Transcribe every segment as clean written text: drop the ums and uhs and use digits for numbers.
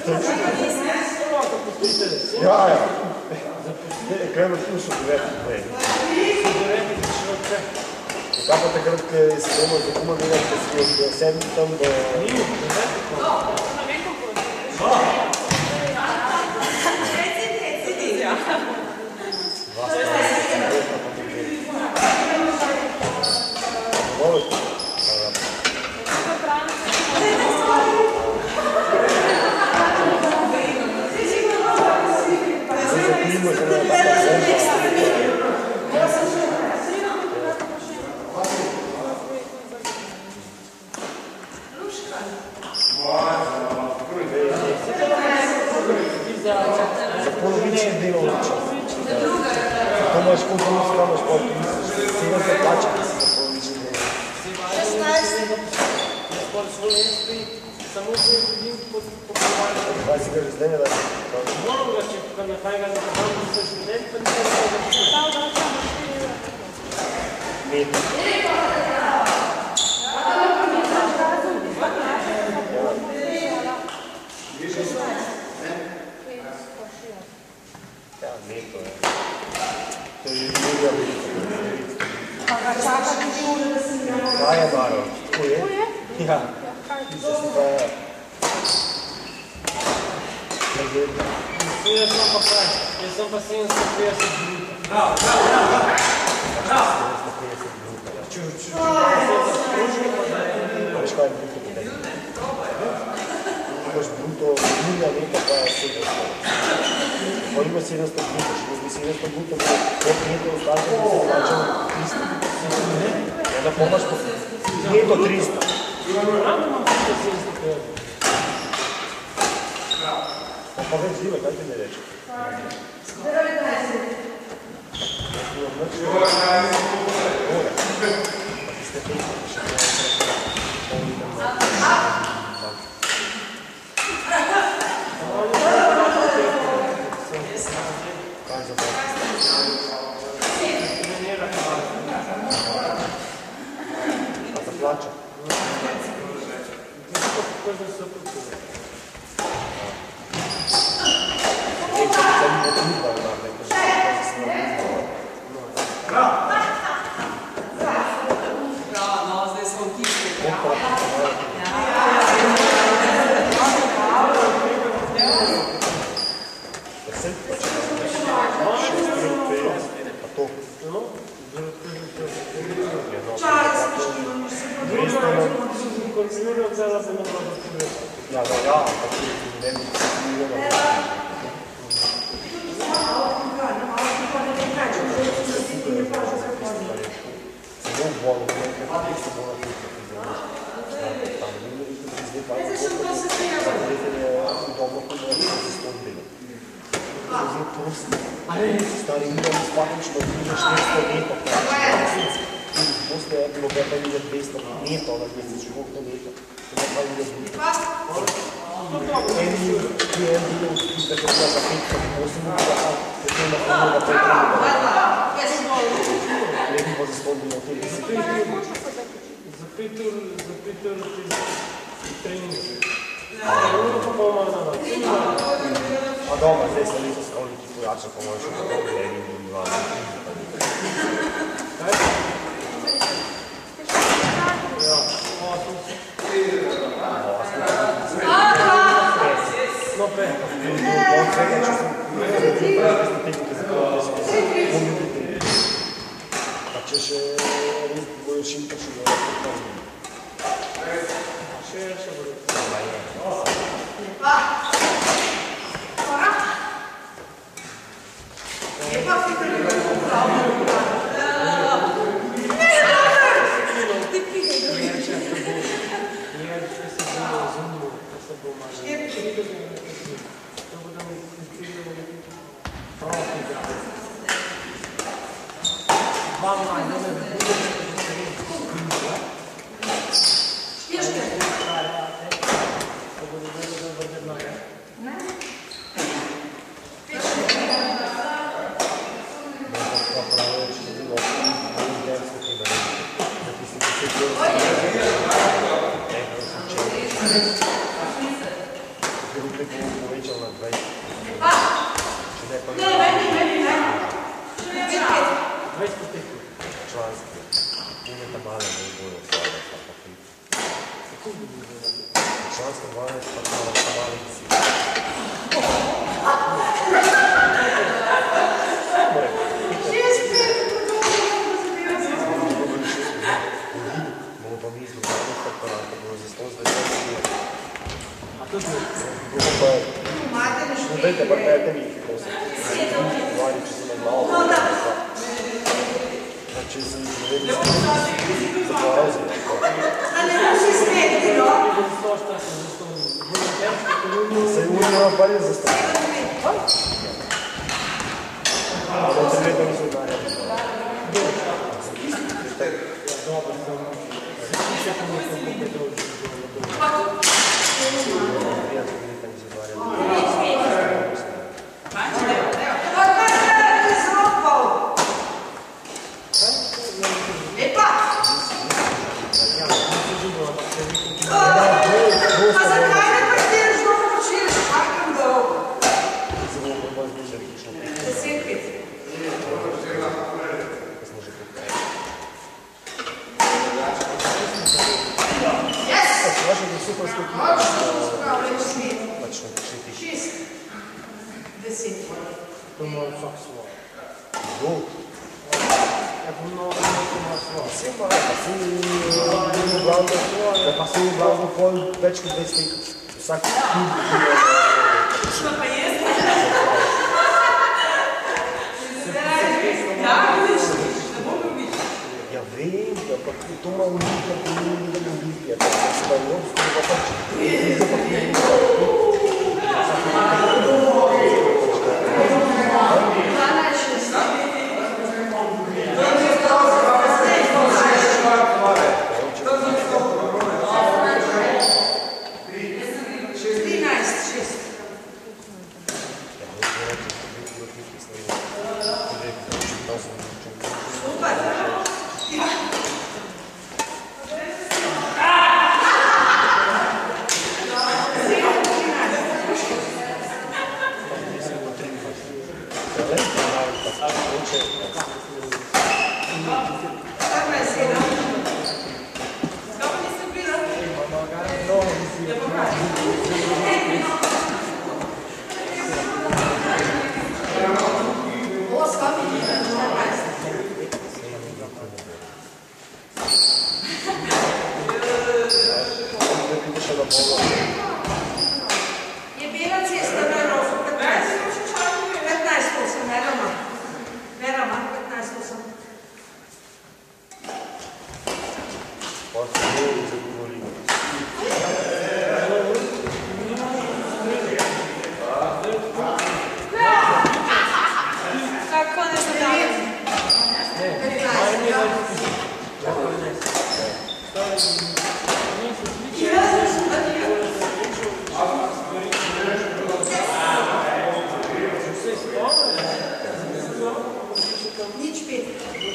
Ja, ja. Gremo tu so 9. Kaj pa takrat, ko se bomo za kuma gledati, da si od 7 tam do... Za polovični delovni čas. To imaš kot imaš šport, misliš, seveda se plača, da si za polovični delovni. 16. Sport slovenski, samo 2 hodin po pokovalju. Kaj si ga že zdaj ne da? Moram ga, če na kaj ga ne podam, da se študent, pa nisem da Meto. Ja, meto je. To je Julija Velika. Pa ga čaka tudi ure, da se mi Kaj je Maro? Tako je? Ja. Tiste si pa... Legenda. Jaz sem pa 750 bruta. Veš kaj je bruto potem? Imaš bruto, Julija leta pa 700. Pa ima 700 bruto, če bi 700 bruto, bo 5 metrov ostalo, da se plačal 300. Ja, da pomaš po neto 300. Ravno imam 750. Pa več zdiva, kaj ti ne reče? Plača. Stari Milan izpatično bliže 400 metrov, boste bilo beta Milan 200 metrov na mesec, že koliko metrov, to je pa Milan 200. En bil, ki je bila za 5-8 metrov, potem na pomoga 5 metrov. Nekaj pa za 100 metrov, te 10. Za 5 ur trening. Uro pa pol malo na dan. A dobro, zdaj sem nekaj skolni, ki pojača, pa moraš v to gledanje in dobivati. Kaj? Ja, 8. No, 5. Pa če še res bojo čim pa še dobro. Še bodo. bi povečal na 20. Če ne pa Ne, meni. 20 potekli. članski. Ime ta male ne bojo slava, pa pa pit. Članska 12 pa male visi. Bomo pa mi izlogali, pa bomo za 120 let. A to je? Bomo pa... No dajte pa pete mi, prosim. Vani, če se na glavo. Če se mi povedali, za porazi. Se je ujema pa je za stvar. Ali te leto niso znali. Dobro, še pa nekaj področje. To mora vsak svoj. Pa se v blazno pol več kot 20 let. Vsak klub Šla pa jaz? Ja vem, pa to ima Olimpija, to ni Olimpija. To se pa evropsko, pa pač. Je bila cesta na Rofu 15? 15 Verama, 15 Pa se ne zagovorimo. Kako ne zadavim? Nič pet.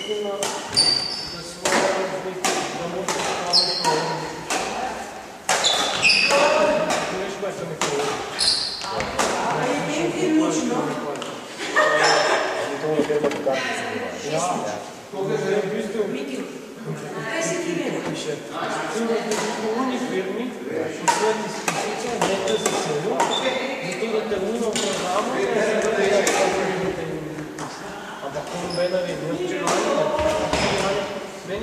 Kaj si ti meni? Po uni firmi, poslati spisice, nekaj za sebe, zato da te unimo v programu, ampak to nobena vedno meni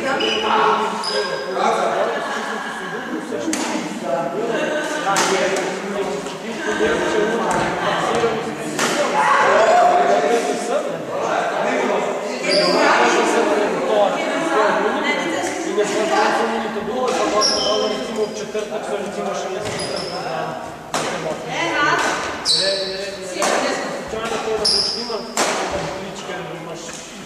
in je smo to bilo, pa možno dalo recimo v četrtek, so recimo še program. Slučajno to različnimo, da boličke imaš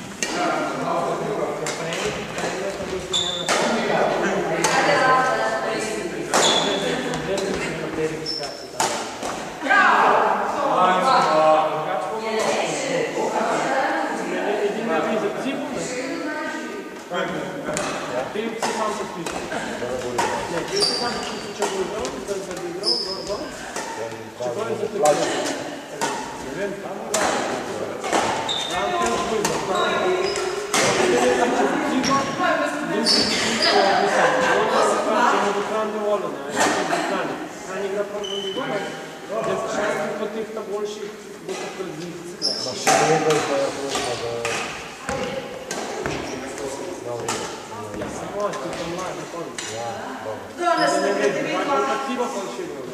Pevci sam se piše. Ne, pevci sam se piše, če bo igral, da bi igral, plače. Ne vem, tam je Še vedno je pa je možno, da... Ja, samo je, ti pa mlad, na konec. Ja, dobro. Danes ne gre vidno. Aktiva pa še dobro.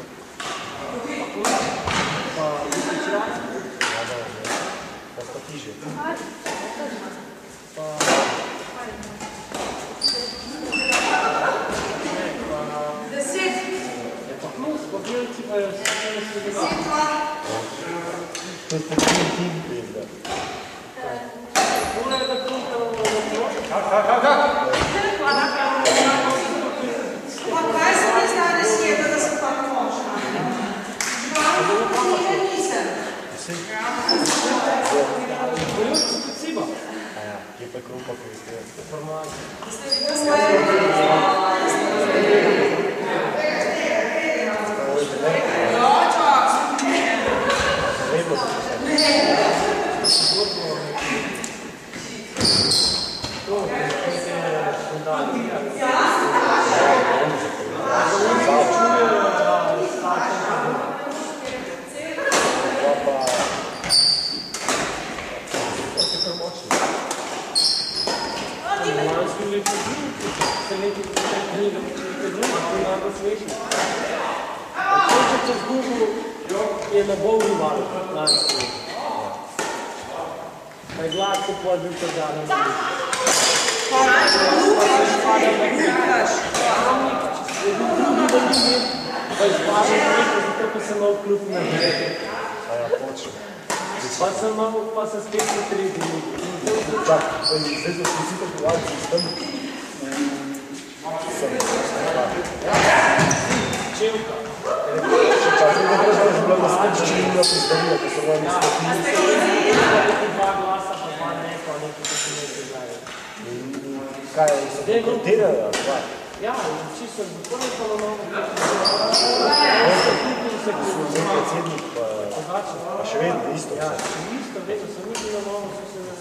Pa misliš rad? Ja, dobro. Pa sta tiže. Deset. Je pa plus, pa bilci pa je vse Deset, dva. To je takšen tim pizda. Mora je da kultamo na noč. Pa kaj se mi danes je, da sem pa močna? Dva, nisem. Bolj se peciva. Aja, je pa krupa, ko je ste. Lepo se je na bolni val, lansko. Kaj gladko pol bil to zadnji. Pa izpadel nekaj, zato ko sem imel klub na vrede. Aja, počne. Pa sem spet na 3 dni. Čak, zdaj so vsi pogovarjali s tem. Čevka. Čak, ne treba že bilo, da ste činili, da se zdarilo, ko so vami stopili. Dva glasa, pa dva ne, pa nekaj, ko se nekaj gledali. Kaj, so dekortirali, ali kaj? Ja, čisto, tako je pa na novo. Predsednik pa še vedno isto. Ja, še isto, vedno sem nikoli na novo, so se